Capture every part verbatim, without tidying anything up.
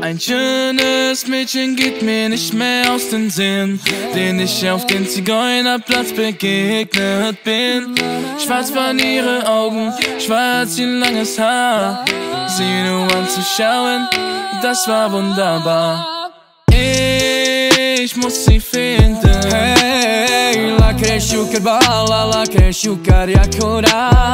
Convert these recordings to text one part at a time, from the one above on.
Ein schönes Mädchen geht mir nicht mehr aus den Sinn, den ich auf den Zigeunerplatz begegnet bin. Schwarz waren ihre Augen, schwarz ihr langes Haar. Sie nur anzuschauen, das war wunderbar. Ich muss sie finden. Hey, la cresciucar balla, la cresciucar yakura.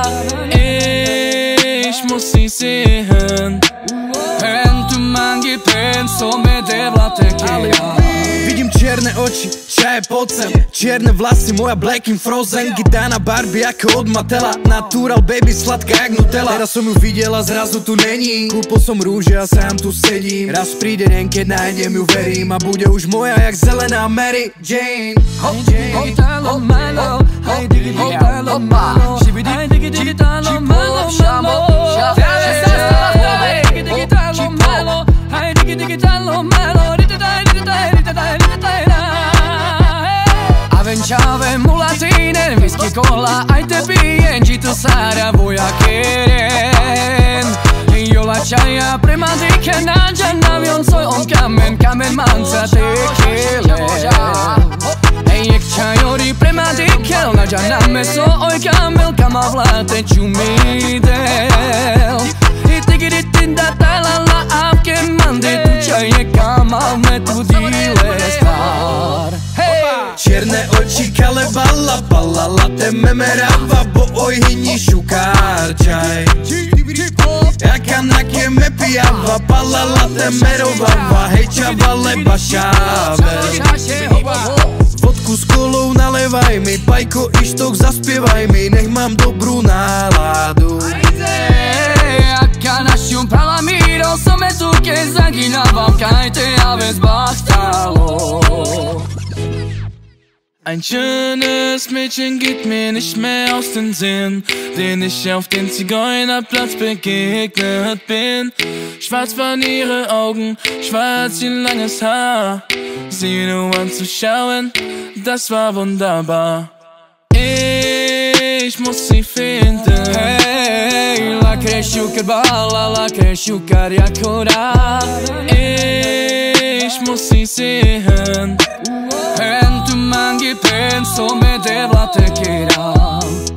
Ich muss sie sehen. Pentu mangi penso me devla tequila. Vidím čierne oči, čaje pocem, čierne vlasy, moja black in frozen. Gitana Barbie ako od Matela, natural baby, sladká jak Nutella. Teraz som ju videla, zrazu tu není. Kúpil som rúže a sám tu sedím. Raz príde deň, keď nájdem ju, verím. A bude už moja jak zelená Mary Jane. Hop, digitalo malo, hej digitalo malo, shibidi digitalo malo, malo. Digitalo malo, hej digitalo malo, Avenciave mulatine, whisky cola, ai te pijen, ci tu sara voja quieren. Io la čaja prema dike nađa navion svoj on kamen, kamen manca tekele. Ej jak čajori prema dike nađa na meso, oj kamel kama vlate čumidel. I tigiritin da talala apke mande tu čaje kama me tu dile star. Čierne oči, kale balla, balla, latte memerava, bo oj hinni šukár čaj. Jaka na ke me pijava, palla latte merovava, hej čavale bašáve. Vodku s kolou nalevaj mi, pajko ištok zaspievaj mi, nech mám dobrú náladu. Jaka našim palamiro, som tu keď zaginával, kaj te javes bachtalo. Ein schönes Mädchen geht mir nicht mehr aus den Sinn, den ich auf den Zigeunerplatz begegnet bin. Schwarz waren ihre Augen, schwarz ihr langes Haar. Sie nur anzuschauen, das war wunderbar. Ich muss sie finden. Hey, la cresciucar balla, la cresciucar yakura. Ich muss sie sehen. Pentu mangi penso me devla tequila.